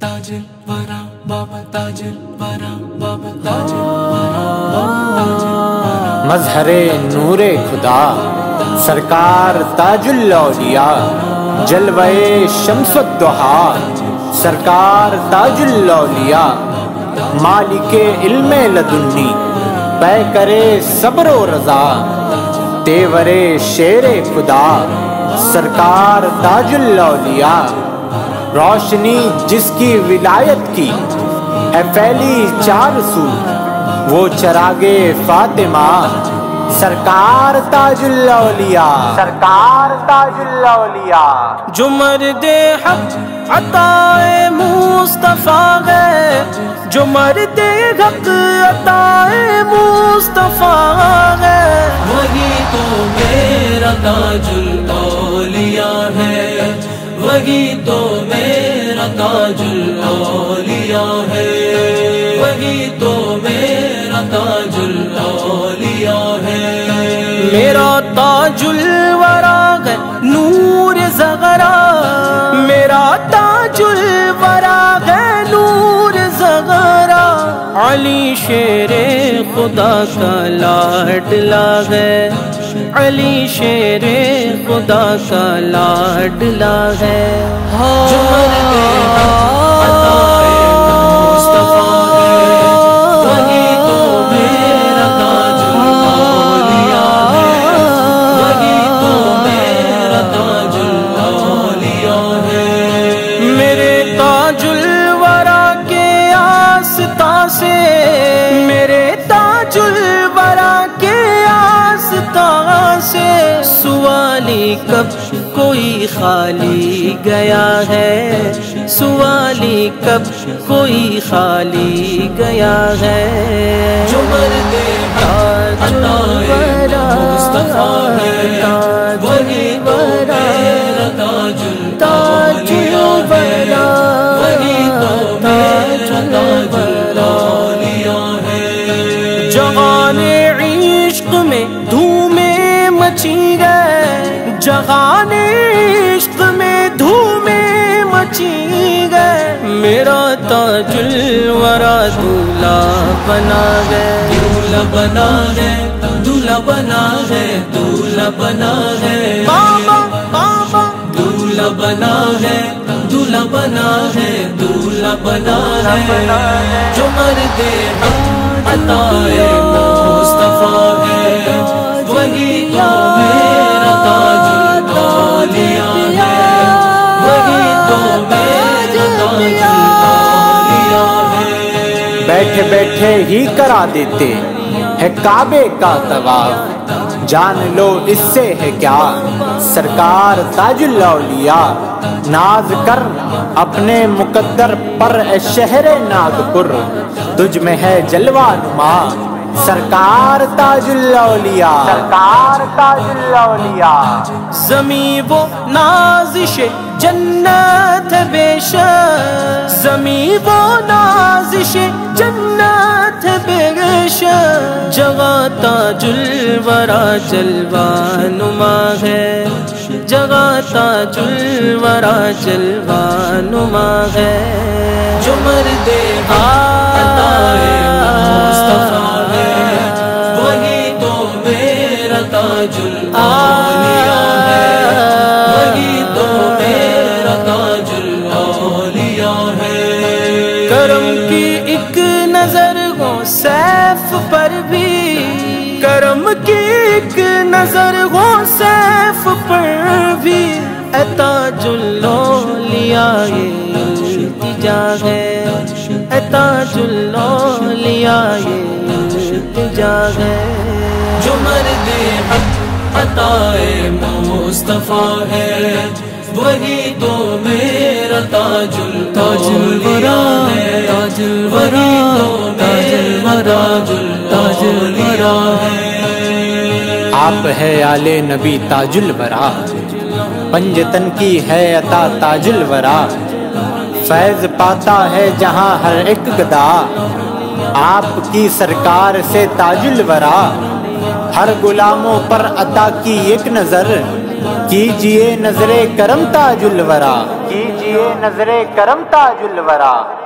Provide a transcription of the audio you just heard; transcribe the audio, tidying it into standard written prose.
ताजुल वरा बाबा ताजुल वरा बाबा ताजुल वरा बाबा ताजुल वरा। मजहरे नूरे खुदा सरकार ताजुल औलिया, जलवे शम्सुद्दुहा सरकार ताजुल औलिया, मालिके इल्मे लदुन्नी पै करे सब्र व रज़ा, तेवरे शेरे खुदा सरकार ताजुल औलिया। रोशनी जिसकी विलायत की है फैली चार सू, वो चरागे फातिमा सरकार ताजुल औलिया, सरकार ताजुल औलिया। जो मर्दे हक अताए मुस्तफा है, जो मर्दे हक अताए मुस्तफा है, वही तो मेरा ताजुल औलिया है, वही तो मेरा ताजुल औलिया है, वही तो मेरा ताजुल औलिया है। मेरा ताजुल वरा है नूर ज़ग़रा, मेरा ताजुल वरा है नूर ज़ग़रा, अली शेरे खुदा का लाडला है, अली शेरे खुदा का लाडला है। जो मर्दे अताए मुस्तफा है, वही तो मेरा ताजुल औलिया है, वही तो मेरा ताजुल औलिया है। मेरे ताजुल वरा के आस्ता से, मेरे ताजुल वरा के आस्ता से, सुवाली कब कोई खाली गया है, सुवाली कब कोई खाली गया है। जो मर्दे अताए मुस्तफा है, वही तो मेरा ताजुल औलिया है, वही तो मेरा ताजुल औलिया है। जवाने इश्क में धूमें मची गए, जवाने इश्क में धूमें मची गए, मेरा ताजुल वरा दूल्हा बना गए, दूल्हा बना है, दूल्हा बना है, दूल्हा बना है, बाबा बाबा दूल्हा बना है, दूल्हा बना है, दूल्हा बना है। जो मर्दे हक अताए मुस्तफा है, वही तो मेरा ताजुल औलिया है, वही तो मेरा ताजुल औलिया है। बैठे बैठे ही करा देते है काबे का तवाफ, जान लो इससे है क्या सरकार ताजुल औलिया। नाज कर अपने मुकद्दर पर ए शहरे नागपुर, तुझ में है जलवा नुमा सरकार ताजुल औलिया, सरकार ताजुल औलिया। ज़मीं वो नाज़िश जन्नत है बेशक, ज़मीं वो नाज़िश जन्नत है बेशक, जगह ताजुल वरा जलवा नुमा है, जगह ताजुल वरा जलवा नुमा है। जो मर्दे अताए मुस्तफा है, वही तो मेरा ताजुल औलिया है, वही तो मेरा ताजुल औलिया है। करम की एक नजर हो सैफ पर भी, करम की एक नजर हो सैफ पर भी, ए ताजुल औलिया ये इल्तिजा है, ए ताजुल औलिया ये इल्तिजा है। जो मर्दे हक अताए मुस्तफा है, वही तो मेरा ताजुल औलिया है, वही तो मेरा ताजुल औलिया है। आप है आले नबी ताजुल वरा, पंजतन की है अता ताजुल वरा, फैज पाता है जहां हर एक गदा, आपकी सरकार से ताजुल वरा। हर गुलामों पर अता की एक नजर, कीजिए नजरे करम ताजुल वरा, कीजिए لیے نظر کرم تاج الورا